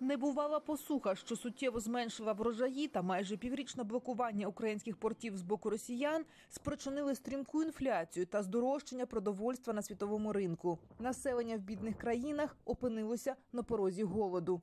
Небувала посуха, що суттєво зменшила врожаї, та майже піврічне блокування українських портів з боку росіян спричинили стрімку інфляцію та здорожчання продовольства на світовому ринку. Населення в бідних країнах опинилося на порозі голоду.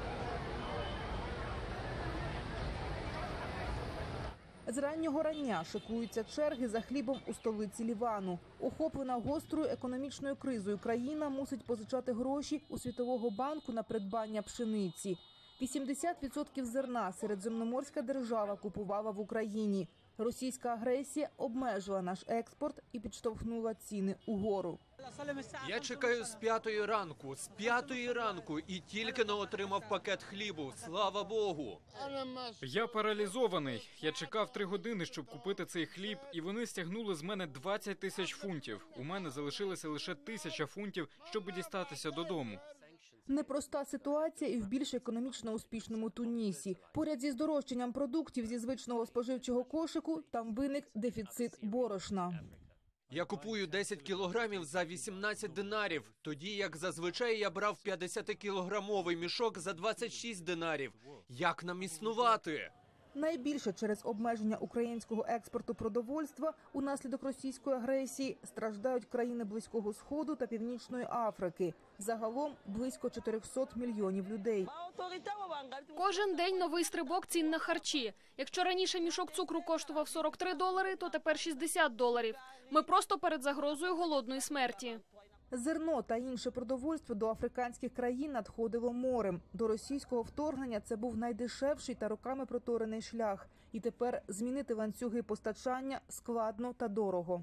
З раннього рання шикуються черги за хлібом у столиці Лівану. Охоплена гострою економічною кризою країна мусить позичати гроші у Світового банку на придбання пшениці. 80% зерна середземноморська держава купувала в Україні. Російська агресія обмежила наш експорт і підштовхнула ціни угору. Я чекаю з 5-ї ранку, і тільки не отримав пакет хлібу. Слава Богу! Я паралізований. Я чекав 3 години, щоб купити цей хліб, і вони стягнули з мене 20 тисяч фунтів. У мене залишилося лише 1000 фунтів, щоб дістатися додому. Непроста ситуація і в більш економічно успішному Тунісі. Поряд зі здорожчанням продуктів зі звичного споживчого кошику там виник дефіцит борошна. Я купую 10 кілограмів за 18 динарів, тоді як зазвичай я брав 50-кілограмовий мішок за 26 динарів. Як нам існувати? Найбільше через обмеження українського експорту продовольства унаслідок російської агресії страждають країни Близького Сходу та Північної Африки. Загалом близько 400 мільйонів людей. Кожен день новий стрибок цін на харчі. Якщо раніше мішок цукру коштував $43, то тепер $60. Ми просто перед загрозою голодної смерті. Зерно та інше продовольство до африканських країн надходило морем. До російського вторгнення це був найдешевший та роками проторений шлях. І тепер змінити ланцюги постачання складно та дорого.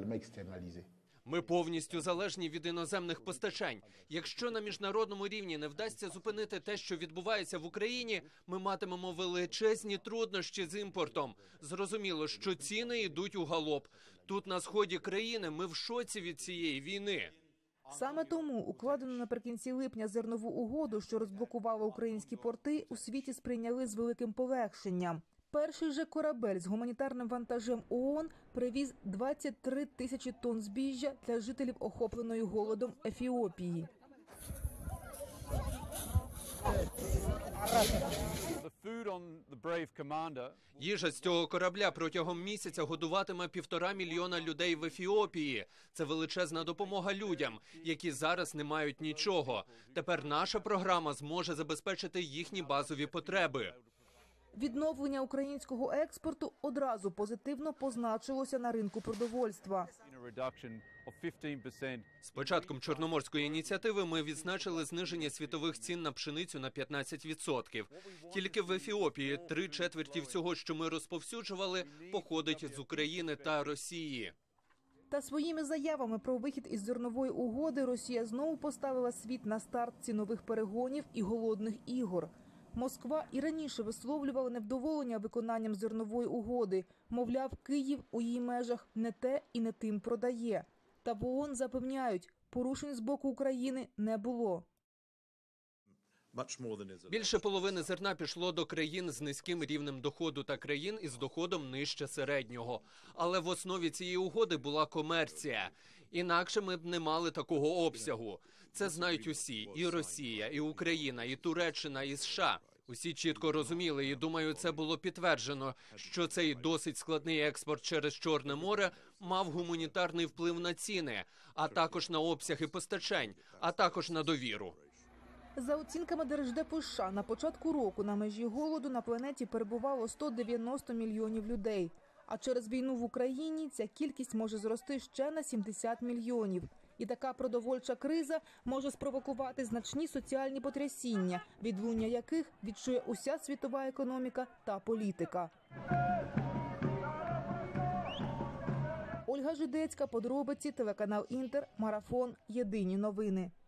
Ми повністю залежні від іноземних постачань. Якщо на міжнародному рівні не вдасться зупинити те, що відбувається в Україні, ми матимемо величезні труднощі з імпортом. Зрозуміло, що ціни йдуть у галоп. Тут на сході країни ми в шоці від цієї війни. Саме тому укладену наприкінці липня зернову угоду, що розблокувала українські порти, у світі сприйняли з великим полегшенням. Перший же корабель з гуманітарним вантажем ООН привіз 23 тисячі тонн збіжжя для жителів охопленої голодом Ефіопії. Їжа з цього корабля протягом місяця годуватиме 1,5 мільйона людей в Ефіопії. Це величезна допомога людям, які зараз не мають нічого. Тепер наша програма зможе забезпечити їхні базові потреби. Відновлення українського експорту одразу позитивно позначилося на ринку продовольства. З початком Чорноморської ініціативи ми відзначили зниження світових цін на пшеницю на 15%. Тільки в Ефіопії 3/4 всього, що ми розповсюджували, походить з України та Росії. Та своїми заявами про вихід із зернової угоди Росія знову поставила світ на старт цінових перегонів і голодних ігор. Москва і раніше висловлювала невдоволення виконанням зернової угоди. Мовляв, Київ у її межах не те і не тим продає. Та в ООН запевняють, порушень з боку України не було. Більше половини зерна пішло до країн з низьким рівнем доходу та країн із доходом нижче середнього. Але в основі цієї угоди була комерція. Інакше ми б не мали такого обсягу. Це знають усі – і Росія, і Україна, і Туреччина, і США. Усі чітко розуміли, і, думаю, це було підтверджено, що цей досить складний експорт через Чорне море мав гуманітарний вплив на ціни, а також на обсяги постачань, а також на довіру. За оцінками Держдепу США, на початку року на межі голоду на планеті перебувало 190 мільйонів людей. А через війну в Україні ця кількість може зрости ще на 70 мільйонів. І така продовольча криза може спровокувати значні соціальні потрясіння, відлуння яких відчує уся світова економіка та політика. Ольга Жидецька, подробиці, телеканал Інтер, Марафон, Єдині новини.